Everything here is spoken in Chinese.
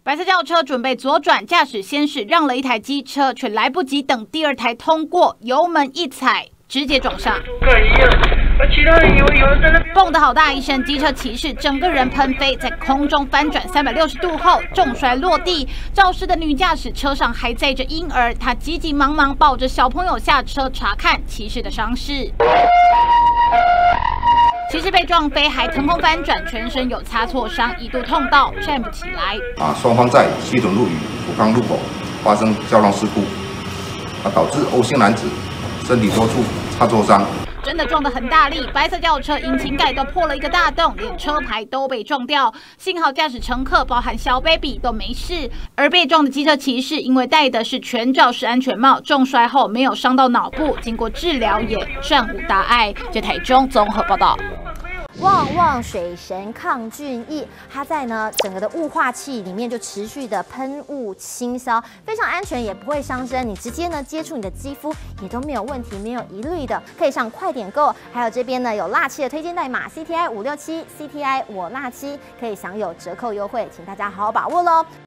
白色轿车准备左转，驾驶先是让了一台机车，却来不及等第二台通过，油门一踩，直接撞上。其他人以为有人在那边，蹦得好大一声，机车骑士整个人喷飞，在空中翻转360度后重摔落地。肇事的女驾驶车上还载着婴儿，她急急忙忙抱着小朋友下车查看骑士的伤势。骑士被撞飞，还腾空翻转，全身有擦挫伤，一度痛到站不起来。 双方在西屯路与福康路口发生交通事故，导致欧姓男子身体多处擦挫伤。 真的撞得很大力，白色轿车引擎盖都破了一个大洞，连车牌都被撞掉。幸好驾驶乘客包含小 baby 都没事，而被撞的机车骑士因为戴的是全罩式安全帽，重摔后没有伤到脑部，经过治疗也暂无大碍。这台中综合报道。 旺旺水神抗菌液，它在整个的雾化器里面就持续的喷雾清消，非常安全，也不会伤身。你直接接触你的肌肤也都没有问题，没有疑虑的，可以上快点购。还有这边有辣七的推荐代码 CTI567 CTI 我辣七，可以享有折扣优惠，请大家好好把握喽。